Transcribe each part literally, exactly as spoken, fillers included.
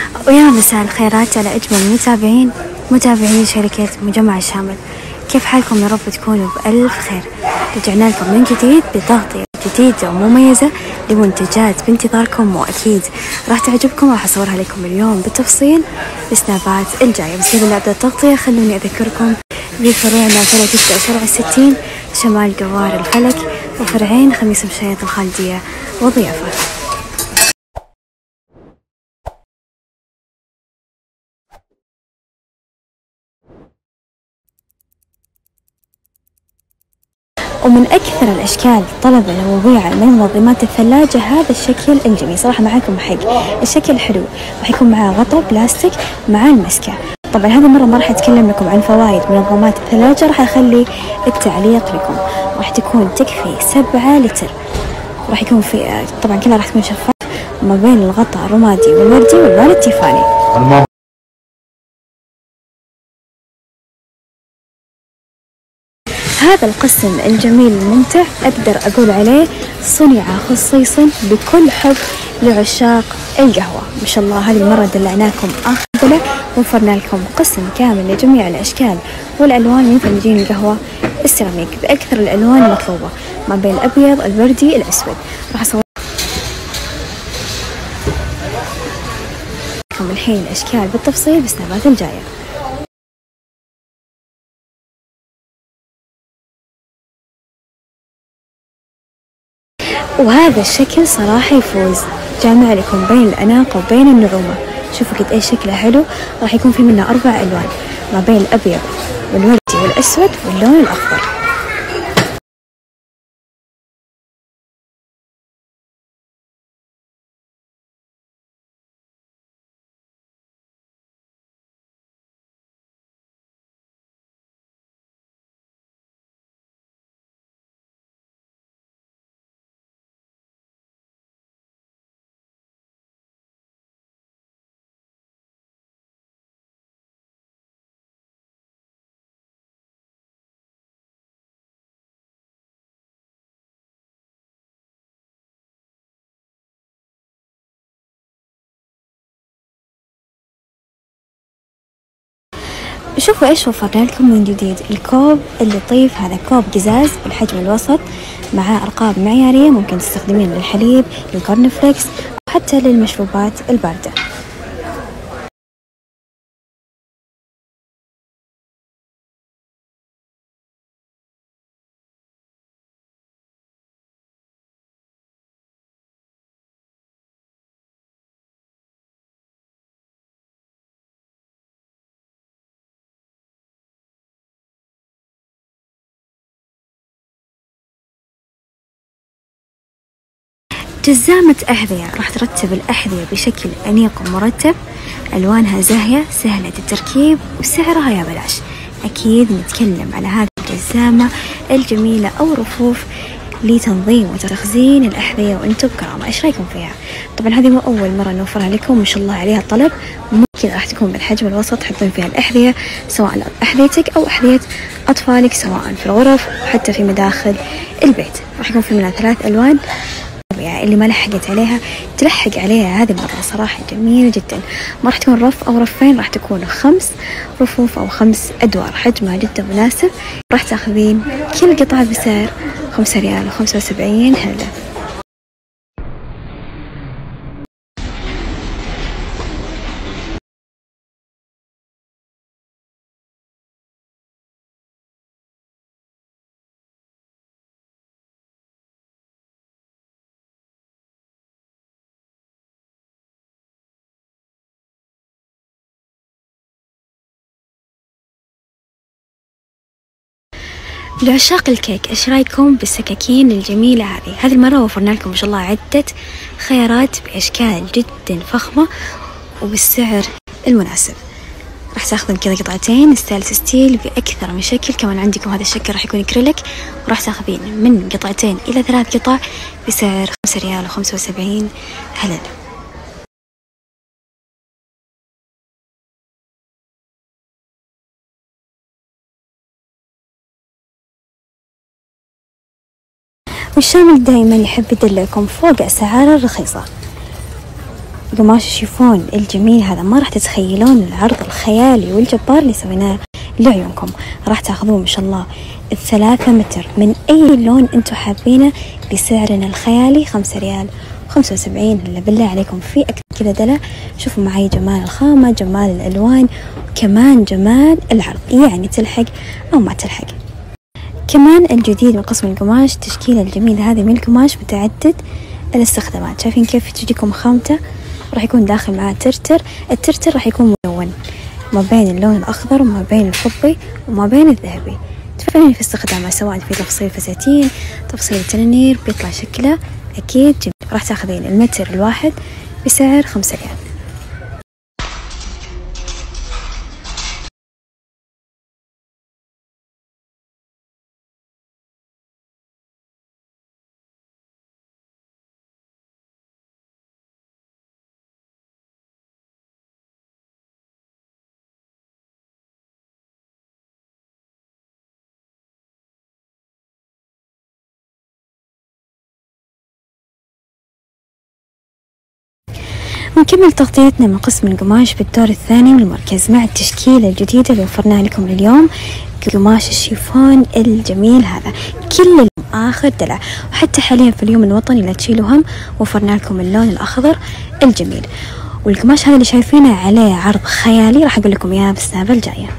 ويا مساء الخيرات على أجمل متابعين متابعين شركة مجمع الشامل. كيف حالكم؟ يا رب تكونوا بألف خير. رجعنا لكم من جديد بتغطية جديدة ومميزة لمنتجات بانتظاركم، وأكيد راح تعجبكم. راح أصورها لكم اليوم بالتفصيل بسنابات الجاية. بس قبل لا أبدأ التغطية خلوني أذكركم بفروعنا فرع تسعة شارع الستين شمال دوار الفلك، وفرعين خميس مشايط الخالدية وضيافة. ومن أكثر الأشكال طلبا ومبيعا من منظمات الثلاجة هذا الشكل الجميل. صراحة معاكم حق الشكل حلو، راح يكون معاه غطاء بلاستيك مع المسكة. طبعا هذه المرة ما راح أتكلم لكم عن فوائد منظمات الثلاجة، راح أخلي التعليق لكم. راح تكون تكفي سبعة لتر، راح يكون في طبعا كلها راح تكون شفاف ما بين الغطاء الرمادي والوردي واللون التيفاني. هذا القسم الجميل الممتع أقدر أقول عليه صنع خصيصا بكل حب لعشاق القهوة. ما شاء الله هذه المرة دلعناكم آخر دلع، وفرنا لكم قسم كامل لجميع الأشكال والألوان من فناجين القهوة السيراميك بأكثر الألوان المطلوبة ما بين الأبيض الوردي الأسود. راح أصور لكم الحين الأشكال بالتفصيل بسنابات الجاية. وهذا الشكل صراحة يفوز، جامع لكم بين الأناقة وبين النعومة. شوفوا قد ايش شكله حلو. راح يكون في منه أربع ألوان ما بين الأبيض والوردي والأسود واللون الأخضر. شوفوا ايش وفرنا لكم من جديد. الكوب اللطيف هذا كوب قزاز بالحجم الوسط، معاه أرقام معيارية ممكن تستخدمين للحليب للكورن فليكس وحتى للمشروبات الباردة. جزامة أحذية راح ترتب الأحذية بشكل أنيق ومرتب، ألوانها زاهية سهلة التركيب وسعرها يا بلاش. أكيد نتكلم على هذه الجزامة الجميلة أو رفوف لتنظيم وتخزين الأحذية وأنتم بكرامة. إيش رأيكم فيها؟ طبعا هذه مو أول مرة نوفرها لكم، ما شاء الله عليها طلب. ممكن راح تكون بالحجم الوسط، تحطين فيها الأحذية سواء أحذيتك أو أحذية أطفالك سواء في الغرف وحتى في مداخل البيت. راح يكون في منها ثلاث ألوان، اللي ما لحقت عليها تلحق عليها هذه المرة. صراحة جميلة جدا. ما راح تكون رف أو رفين، راح تكون خمس رفوف أو خمس أدوار، حجمها جدا مناسب. راح تاخذين كل قطعة بسعر خمسة ريال وخمسة وسبعين هلا. لعشاق الكيك ايش رايكم بالسكاكين الجميلة هذه؟ هذه المرة وفرنا لكم ما شاء الله عدة خيارات بأشكال جدا فخمة وبالسعر المناسب. راح تاخذون كذا قطعتين ستانلس ستيل بأكثر من شكل. كمان عندكم هذا الشكل راح يكون أكريليك، وراح تاخذين من قطعتين إلى ثلاث قطع بسعر خمسة ريال وخمسة وسبعين هلل. والشامل دائما يحب يدلعكم فوق أسعاره الرخيصة. قماش الشيفون الجميل هذا ما راح تتخيلون العرض الخيالي والجبار اللي سويناه لعيونكم. راح تاخذون ما شاء الله الثلاثة متر من أي لون أنتم حابينه بسعرنا الخيالي خمسة ريال خمسة وسبعين. هلا بالله عليكم في أكثر كذا دلع. شوفوا معي جمال الخامة، جمال الألوان، وكمان جمال العرض، يعني تلحق أو ما تلحق. كمان الجديد من قسم القماش التشكيلة الجميلة هذه من القماش متعدد الاستخدامات. شايفين كيف تجيكم خامته؟ راح يكون داخل معاه ترتر. الترتر راح يكون ملون ما بين اللون الأخضر وما بين الفضي وما بين الذهبي. تفرقين في استخدامه سواء في تفصيل فساتين، تفصيل تنانير، بيطلع شكله أكيد جميل. راح تاخذين المتر الواحد بسعر خمسة ريال. ونكمل تغطيتنا من قسم القماش بالدور الثاني من المركز مع التشكيلة الجديدة اللي وفرناها لكم اليوم. قماش الشيفون الجميل هذا كل آخر دلع، وحتى حاليا في اليوم الوطني لا تشيلوا هم وفرنا لكم اللون الأخضر الجميل. والقماش هذا اللي شايفينه عليه عرض خيالي راح أقول لكم إياه بالسنابة الجاية.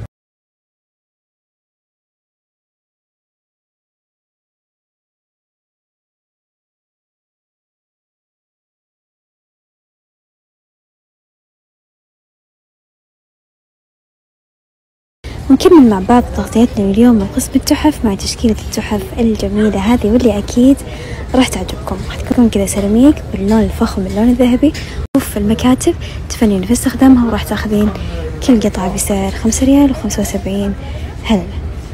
ونكمل مع بعض تغطيتنا اليوم من قسم التحف مع تشكيلة التحف الجميلة هذه واللي أكيد راح تعجبكم. راح تكون كذا سيراميك باللون الفخم باللون الذهبي، وفي المكاتب تفنين في استخدامها، وراح تاخذين كل قطعة بسعر خمسة ريال وخمسة وسبعين هللة.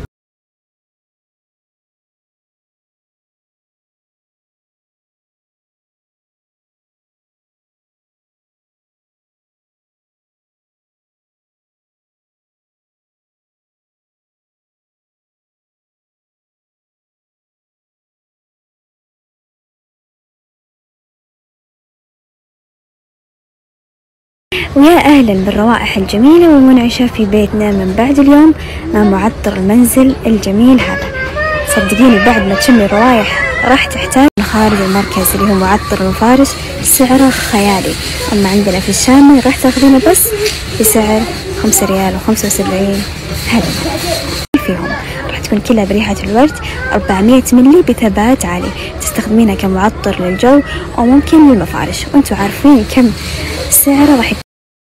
ويا أهلا بالروائح الجميلة والمنعشة في بيتنا من بعد اليوم مع معطر المنزل الجميل هذا. صدقيني بعد ما تشمي الروائح راح تحتاج من خارج المركز اللي هو معطر المفارش سعره خيالي. أما عندنا في الشامي راح تاخذينه بس بسعر خمسة ريال وخمسة وسبعين هللة. فيهم راح تكون كلها بريحة الورد، أربعمية ملي بثبات عالي، تستخدمينها كمعطر للجو أو ممكن للمفارش، وانتوا عارفين كم سعره راح يكون.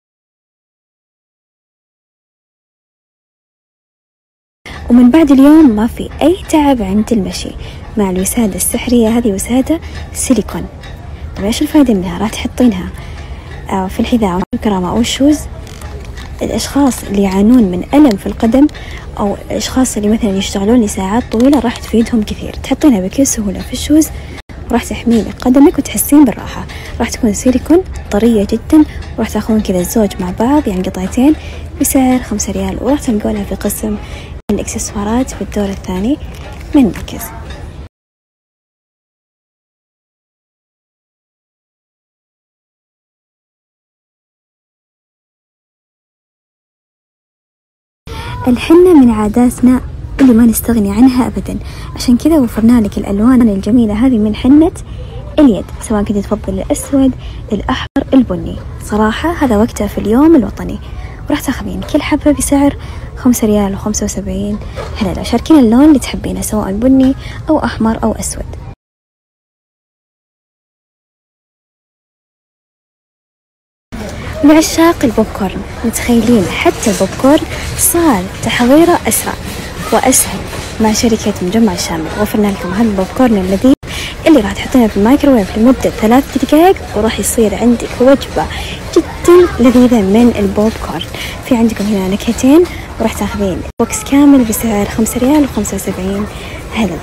ومن بعد اليوم ما في أي تعب عند المشي مع الوسادة السحرية هذه، وسادة سيليكون. طيب إيش الفائدة منها؟ راح تحطينها في الحذاء أو الكرامة أو الشوز. الأشخاص اللي يعانون من ألم في القدم أو الأشخاص اللي مثلا يشتغلون لساعات طويلة راح تفيدهم كثير. تحطينها بكل سهولة في الشوز وراح تحمين قدمك وتحسين بالراحة. راح تكون سيليكون طرية جدا، وراح تاخذون كذا الزوج مع بعض يعني قطعتين بسعر خمسة ريال، وراح تلقونها في قسم الإكسسوارات في الدور الثاني من المركز. الحنة من عاداتنا اللي ما نستغني عنها أبدا، عشان كذا وفرنا لك الألوان الجميلة هذه من حنة اليد، سواء كنت تفضل الأسود، الأحمر، البني. صراحة هذا وقتها في اليوم الوطني، وراح تاخذين كل حبة بسعر خمسة ريال وخمسة وسبعين هللة. شاركين اللون اللي تحبينه سواء بني أو أحمر أو أسود. لعشاق البوب كورن، متخيلين حتى البوب كورن صار تحضيره أسرع وأسهل مع شركة مجمع شامل. وفرنا لكم هذا البوب كورن اللذيذ اللي راح تحطينه في الميكروويف لمدة ثلاث دقائق وراح يصير عندك وجبة جدا لذيذة من البوب كورن. في عندكم هنا نكهتين، وراح تاخذين بوكس كامل بسعر خمسة ريال وخمسة وسبعين هللة.